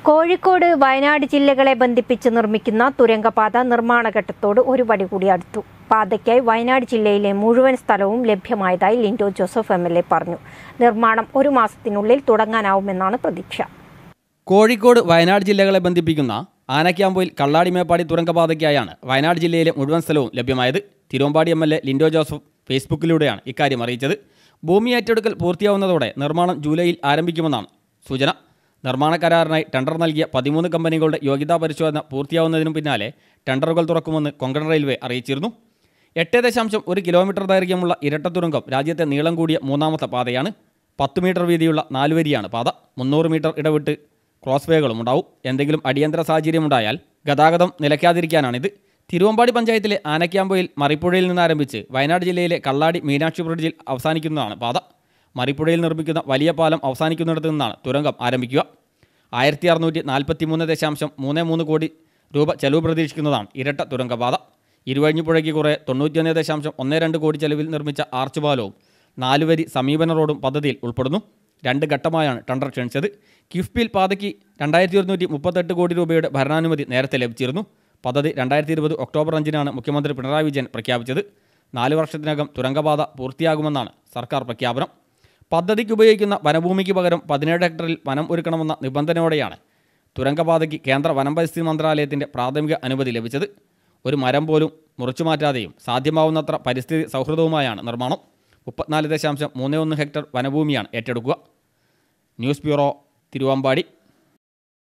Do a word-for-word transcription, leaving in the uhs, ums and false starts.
കോഴിക്കോട് വയനാട് ജില്ലകളെ ബന്ധിപ്പിച്ച് നിർമ്മിക്കുന്ന തുരങ്കപാത നിർമ്മാണഘട്ടത്തോട് ഒരു പടി കൂടി അടുത്തു. പാതയ്ക്കായി വയനാട് ജില്ലയിലെ മുഴുവൻ സ്ഥലവും ലഭ്യമായതായി Lindo Joseph M L A പറഞ്ഞു. നിർമ്മാണം ഒരു മാസത്തിനുള്ളിൽ തുടങ്ങാനാവുമെന്നാണ് പ്രതീക്ഷ. കോഴിക്കോട് വയനാട് ജില്ലകളെ ബന്ധിപ്പിക്കുന്ന ആനക്കാമ്പൊയിൽ കള്ളാടി മേപ്പാടി തുരങ്കപാതയ്ക്കായാണ് വയനാട് ജില്ലയിലെ മുഴുവൻ സ്ഥലവും ലഭ്യമായത്. Thiruvambady M L A Lindo Joseph ഫേസ്ബുക്കിലൂടെയാണ് ഇക്കാര്യം അറിയിച്ചത്. ഭൂമി ഏറ്റെടുക്കൽ പൂർത്തിയാവുന്നതോടെ നിർമ്മാണം ജൂലൈയിൽ ആരംഭിക്കുമെന്നാണ് സൂചന. നിർമ്മാണ കരാറിനായി ടെൻഡർ നൽകിയ പതിമൂന്ന് കമ്പനികളുടെ യോഗ്യതാ പരിശോധന പൂർത്തിയാവുന്നതിനു പിന്നാലെ ടെൻഡറുകൾ തുറക്കുമെന്ന് കൊങ്കൺ റെയിൽവേ അറിയിച്ചിരുന്നു. എട്ട് ദശാംശം ഒരു കിലോമീറ്റർ ദൈർഘ്യമുള്ള ഇരട്ട തുരങ്കം രാജ്യത്തെ നീളം കൂടിയ മൂന്നാമത്തെ പാതയാണ്. പത്ത് മീറ്റർ വീതിയുള്ള നാലുവരിയാണ് പാത. മുന്നൂറ് മീറ്റർ ഇടവിട്ട് ക്രോസ് വേകളും ഉണ്ടാവും. എന്തെങ്കിലും അടിയന്തര സാഹചര്യമുണ്ടായാൽ ഗതാഗതം നിലയ്ക്കാതിരിക്കാനാണിത്. തിരുവമ്പാടി പഞ്ചായത്തിലെ ആനക്കാമ്പൊയിൽ മറിപ്പുഴയിൽ നിന്നാരംഭിച്ച് വയനാട് ജില്ലയിലെ കള്ളാടി മീനാക്ഷി ബ്രിഡ്ജിൽ അവസാനിക്കുന്നതാണ് പാത. മറിപ്പുഴയിൽ നിർമ്മിക്കുന്ന വലിയ പാലം അവസാനിക്കുന്നിടത്ത് നിന്നാണ് തുരങ്കം ആരംഭിക്കുക. ആയിരത്തി അറുന്നൂറ്റി നാൽപ്പത്തി മൂന്ന് ദശാംശം മൂന്ന് മൂന്ന് കോടി രൂപ ചെലവ് പ്രതീക്ഷിക്കുന്നതാണ് ഇരട്ട തുരങ്കപാത. ഇരുവഴിഞ്ഞിപ്പുഴയ്ക്ക് കുറേ തൊണ്ണൂറ്റിയൊന്ന് ദശാംശം ഒന്ന് രണ്ട് കോടി ചെലവിൽ നിർമ്മിച്ച ആർച്ച് പാലവും നാലുവരി സമീപന റോഡും പദ്ധതിയിൽ ഉൾപ്പെടുന്നു. രണ്ട് ഘട്ടമായാണ് ടെൻഡർ ക്ഷണിച്ചത്. കിഫ്ബിയിൽ പാതയ്ക്ക് രണ്ടായിരത്തി ഒരുന്നൂറ്റി മുപ്പത്തെട്ട് കോടി രൂപയുടെ ഭരണാനുമതി നേരത്തെ ലഭിച്ചിരുന്നു. പദ്ധതി രണ്ടായിരത്തി ഇരുപത് ഒക്ടോബർ അഞ്ചിനാണ് മുഖ്യമന്ത്രി പിണറായി വിജയൻ പ്രഖ്യാപിച്ചത്. നാല് വർഷത്തിനകം തുരങ്കപാത പൂർത്തിയാകുമെന്നാണ് സർക്കാർ പ്രഖ്യാപനം. പദ്ധതിക്ക് ഉപയോഗിക്കുന്ന വനഭൂമിക്ക് പകരം പതിനേഴ് ഹെക്ടറിൽ വനം ഒരുക്കണമെന്ന നിബന്ധനയോടെയാണ് തുരങ്കപാതയ്ക്ക് കേന്ദ്ര വനം പരിസ്ഥിതി മന്ത്രാലയത്തിൻ്റെ പ്രാഥമിക അനുമതി ലഭിച്ചത്. ഒരു മരം പോലും മുറിച്ചു മാറ്റാതെയും സാധ്യമാവുന്നത്ര പരിസ്ഥിതി സൗഹൃദവുമായാണ് നിർമ്മാണം. മുപ്പത്തിനാല് ദശാംശം മൂന്ന് ഒന്ന് ഹെക്ടർ വനഭൂമിയാണ് ഏറ്റെടുക്കുക. News bureau, Thiruvambady.